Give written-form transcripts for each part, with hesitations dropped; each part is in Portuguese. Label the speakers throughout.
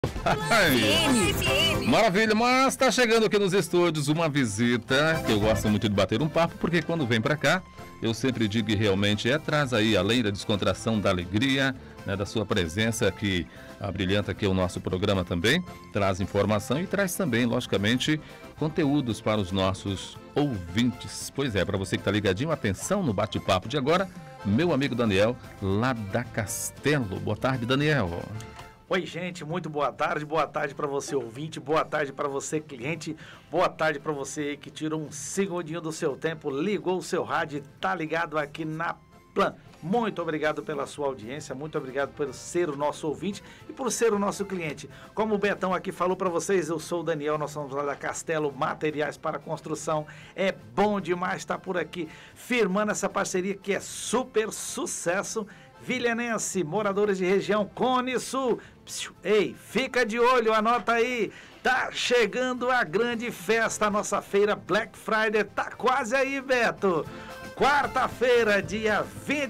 Speaker 1: Maravilha, mas tá chegando aqui nos estúdios uma visita que eu gosto muito de bater um papo, porque quando vem pra cá, eu sempre digo que realmente traz aí, além da descontração, da alegria, né, da sua presença que abrilhanta aqui o nosso programa também, traz informação e traz também, logicamente, conteúdos para os nossos ouvintes. Pois é, para você que tá ligadinho, atenção no bate-papo de agora, meu amigo Daniel, lá da Castelo. Boa tarde, Daniel.
Speaker 2: Oi, gente, muito boa tarde para você ouvinte, boa tarde para você cliente, boa tarde para você que tirou um segundinho do seu tempo, ligou o seu rádio e tá ligado aqui na Plan. Muito obrigado pela sua audiência, muito obrigado por ser o nosso ouvinte e por ser o nosso cliente. Como o Betão aqui falou para vocês, eu sou o Daniel, nós somos lá da Castelo Materiais para Construção. É bom demais estar por aqui, firmando essa parceria que é super sucesso. Vilhanense, moradores de região Cone Sul. Ei, fica de olho, anota aí. Tá chegando a grande festa, a nossa feira Black Friday. Tá quase aí, Beto. Quarta-feira, dia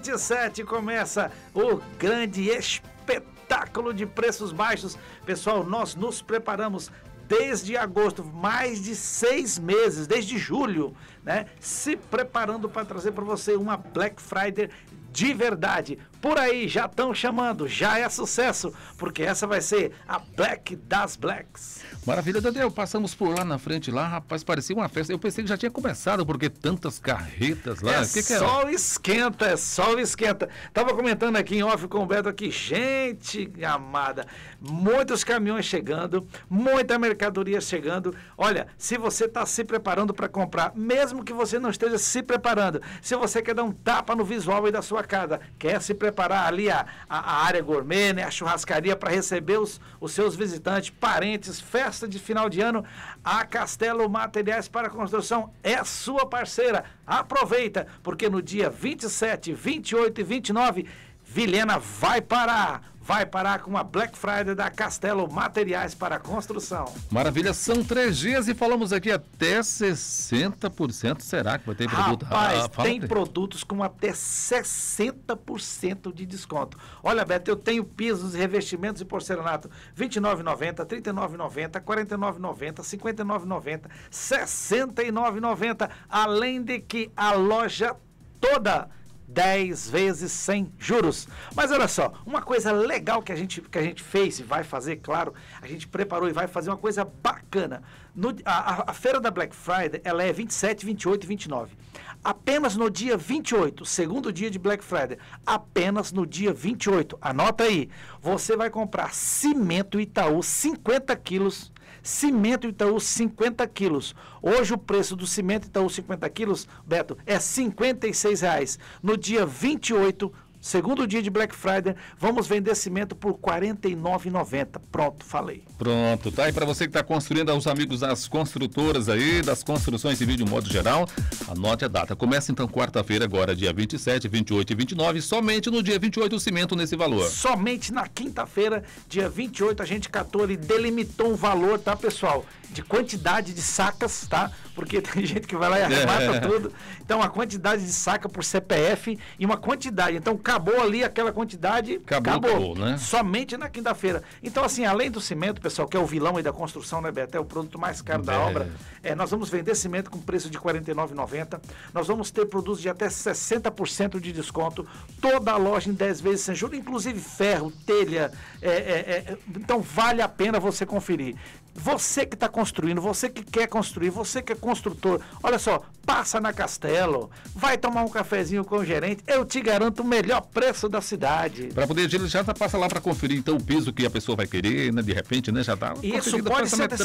Speaker 2: 27, começa o grande espetáculo de preços baixos. Pessoal, nós nos preparamos desde agosto, mais de 6 meses, desde julho, né? Se preparando para trazer para você uma Black Friday de verdade. Por aí já estão chamando, já é sucesso, porque essa vai ser a Black das Blacks.
Speaker 1: Maravilha, Daniel, passamos por lá na frente, lá, rapaz, parecia uma festa. Eu pensei que já tinha começado, porque tantas carretas lá. Que
Speaker 2: só esquenta, é só esquenta. Tava comentando aqui em off com o Beto aqui, gente amada, muitos caminhões chegando, muita mercadoria chegando. Olha, se você está se preparando para comprar, mesmo que você não esteja se preparando, se você quer dar um tapa no visual aí da sua casa, quer se preparar ali a área gourmet, né, a churrascaria para receber os seus visitantes, parentes, festa de final de ano, a Castelo Materiais para Construção é sua parceira. Aproveita, porque no dia 27, 28 e 29, Vilhena vai parar com a Black Friday da Castelo Materiais para Construção.
Speaker 1: Maravilha, são 3 dias e falamos aqui até 60%. Será que vai ter produto?
Speaker 2: Rapaz, tem produtos com até 60% de desconto. Olha, Beto, eu tenho pisos, revestimentos e porcelanato R$ 29,90, R$ 39,90, R$ 49,90, R$ 59,90, R$ 69,90, além de que a loja toda 10 vezes sem juros. Mas olha só, uma coisa legal que a gente fez e vai fazer, claro, a gente preparou e vai fazer uma coisa bacana. A feira da Black Friday, ela é 27, 28 e 29. Apenas no dia 28, segundo dia de Black Friday, apenas no dia 28, anota aí, você vai comprar cimento Itaú 50 quilos, cimento Itaú 50 quilos. Hoje o preço do cimento Itaú 50 quilos, Beto, é R$ 56,00. No dia 28, segundo dia de Black Friday, vamos vender cimento por R$ 49,90. Pronto, falei.
Speaker 1: Pronto, tá? E para você que está construindo, aos amigos das construtoras aí, das construções civis de um modo geral, anote a data. Começa então quarta-feira agora, dia 27, 28 e 29, somente no dia 28 o cimento nesse valor.
Speaker 2: Somente na quinta-feira, dia 28, a gente catou e delimitou um valor, tá, pessoal? De quantidade de sacas, tá? Porque tem gente que vai lá e arremata tudo. Então, a quantidade de saca por CPF e uma quantidade. Então, acabou ali aquela quantidade. Acabou, né? Somente na quinta-feira. Então, assim, além do cimento, pessoal, que é o vilão aí da construção, né, Beto? É o produto mais caro da obra. Nós vamos vender cimento com preço de R$ 49,90. Nós vamos ter produtos de até 60% de desconto. Toda a loja em 10 vezes sem juros, inclusive ferro, telha. Então, vale a pena você conferir. Você que está construindo, você que quer construir, você que é construtor, olha só, passa na Castelo, vai tomar um cafezinho com o gerente, eu te garanto o melhor preço da cidade.
Speaker 1: Para poder já passa lá para conferir então o piso que a pessoa vai querer, né? De repente, né? Já tá.
Speaker 2: Isso pode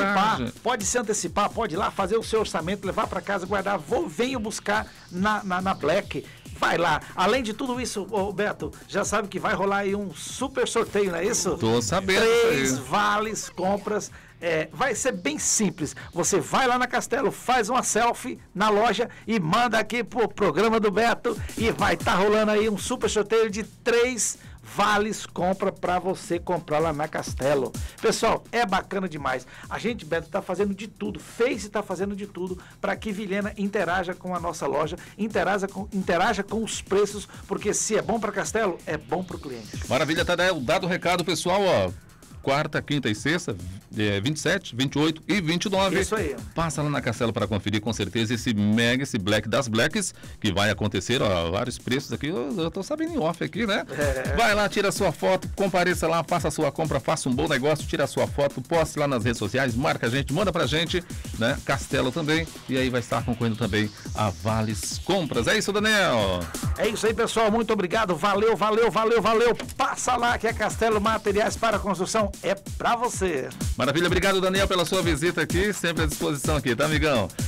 Speaker 2: se antecipar, pode ir lá fazer o seu orçamento, levar para casa, guardar, venho buscar na Black. Vai lá. Além de tudo isso, Beto, já sabe que vai rolar aí um super sorteio, não é isso?
Speaker 1: Tô sabendo.
Speaker 2: 3 vales compras. Vai ser bem simples. Você vai lá na Castelo, faz uma selfie na loja e manda aqui pro programa do Beto e vai estar rolando aí um super sorteio de 3 vales compra para você comprar lá na Castelo. Pessoal, é bacana demais. A gente, Beto, está fazendo de tudo, fez e está fazendo de tudo para que Vilhena interaja com a nossa loja, interaja com os preços, porque se é bom para Castelo, é bom para o cliente.
Speaker 1: Maravilha, Tadeu, dado o recado, pessoal, ó. quarta, quinta e sexta, 27, 28 e 29.
Speaker 2: Isso aí.
Speaker 1: Passa lá na Castelo para conferir com certeza esse Black das Blacks, que vai acontecer, ó, vários preços aqui, eu tô sabendo em off aqui, né? Vai lá, tira a sua foto, compareça lá, faça a sua compra, faça um bom negócio, tira a sua foto, poste lá nas redes sociais, marca a gente, manda pra gente, né? Castelo também, e aí vai estar concorrendo também a Vales Compras. É isso, Daniel?
Speaker 2: É isso aí, pessoal, muito obrigado, valeu. Passa lá que é Castelo Materiais para Construção, é pra você.
Speaker 1: Maravilha, obrigado, Daniel, pela sua visita aqui, sempre à disposição aqui, tá, amigão?